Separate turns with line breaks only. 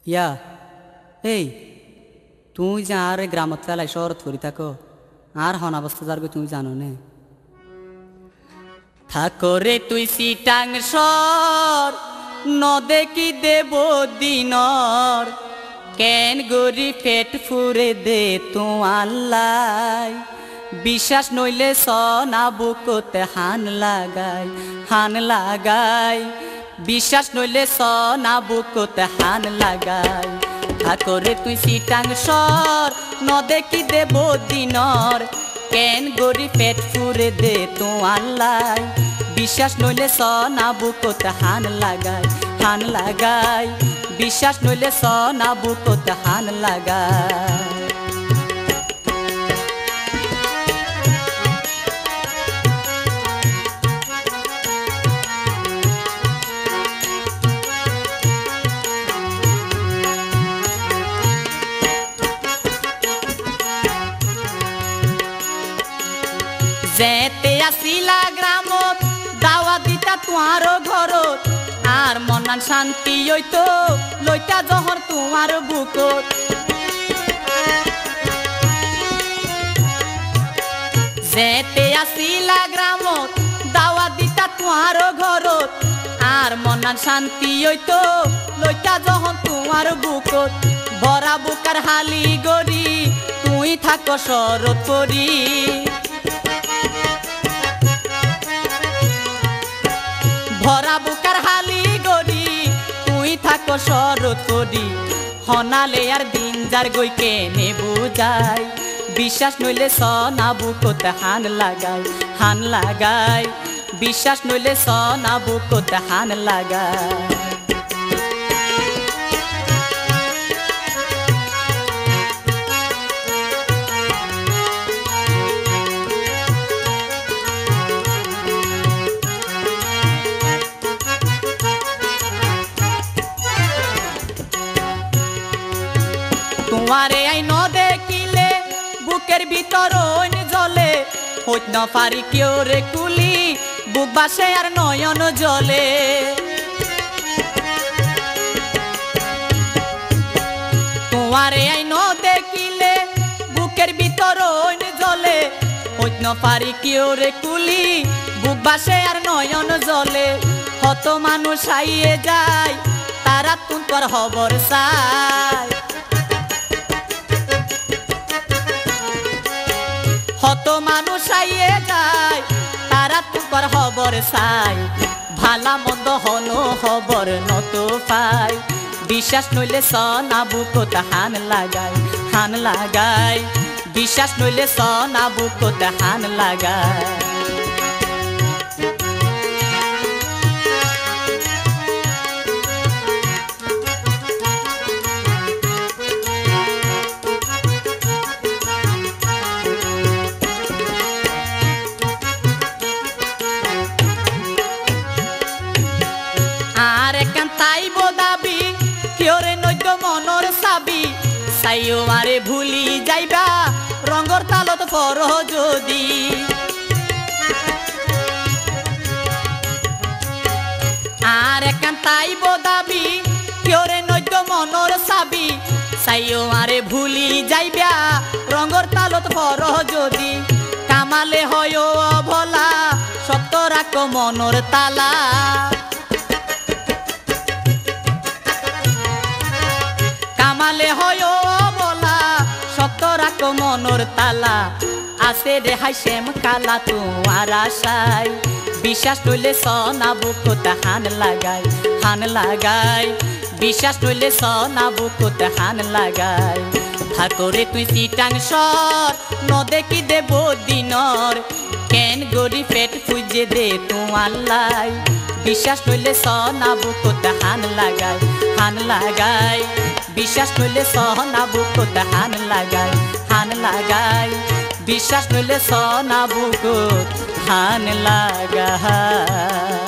ইয়া এই তুই যে আর গ্রামত ফেলাই শহরত করি থাকো আর হন অবস্থা যার তুমি জানো নে থাকো রে তুই সিটাং সর নদে কি দেব দিনর কেন গরি পেট ফুরে দে তু আল্লাই বিশ্বাস নইলে সনা বুকতে হান লাগাই বিশ্বাস নইলে সনা বুকতে হান লাগাই থাকো রে তুই সিটাং সর নদে কি দেব দিনর কেন গরি পেট ফুরে দে তু আল্লাই বিশ্বাস নইলে সনা বুকতে হান লাগাই বিশ্বাস নইলে সনা বুকতে হান লাগাই যেতে আসিলা গ্রামত দাওয়া দিতা তোমার ঘরত আর মনান শান্তি হইতো লইতা জহর তোমার বুকত যেতে আসিলা গ্রামত দাওয়া দিতা তোমার ঘরত আর মনান শান্তি হইতো লইতা জহর তোমার বুকত ভরা বুকার হালি গরি তুই থাকো শরত করি ভরা বুকার হালি গরি তুই থাকো শরত করি হনালে আর দিন যার গইকে নে বুঝাই বিশ্বাস নইলে সনা বুকতে হান লাগাই বিশ্বাস নইলে সনা বুকতে হান লাগাই তোমারে আই ন দেখিলে বুকের ভিতর জলে হইত না পারি কেউ রে কুলি বুক বাসে আর নয়ন জলে তোমারে আই ন দেখিলে বুকের ভিতর জলে হইত না পারি কেউ রে কুলি বুক বাসে আর নয়ন জলে কত মানুষ আইয়ে যায় তারা তোর খবর চাই কত মানুষ আইয়ে যায় তারা তোর খবর চাই ভালা মন্দ হনো খবর নত পাই বিশ্বাস নইলে সনা বুকতে হান লাগাই বিশ্বাস নইলে সনা বুকতে হান লাগাই সাইও আরে ভুলি যাইবা রঙর তালত পর যদি আর একান তাইব দাবি কিয়রে নৈদ্য মনর চাবি সাইও আরে ভুলি যাইবা রঙর তালত পর যদি কামালে হয় অভলা সত্য রাখ মনর তালা কামালে হয় রাখ মনর তালা আছে রেহাই শ্যাম কালা তোমার আশাই বিশ্বাস নইলে সনা বুকতে হান লাগাই বিশ্বাস নইলে সনা বুকতে হান লাগাই থাকো রে তুই সিটাং সর নদে কি দেব দিনর কেন গরি পেট ফুজে দে তু আল্লাই বিশ্বাস নইলে সনা বুকতে হান লাগাই বিশ্বাস নইলে সনা বুকতে হান লাগাই বিশ্বাস নইলে সনা বুকত হান লাগাই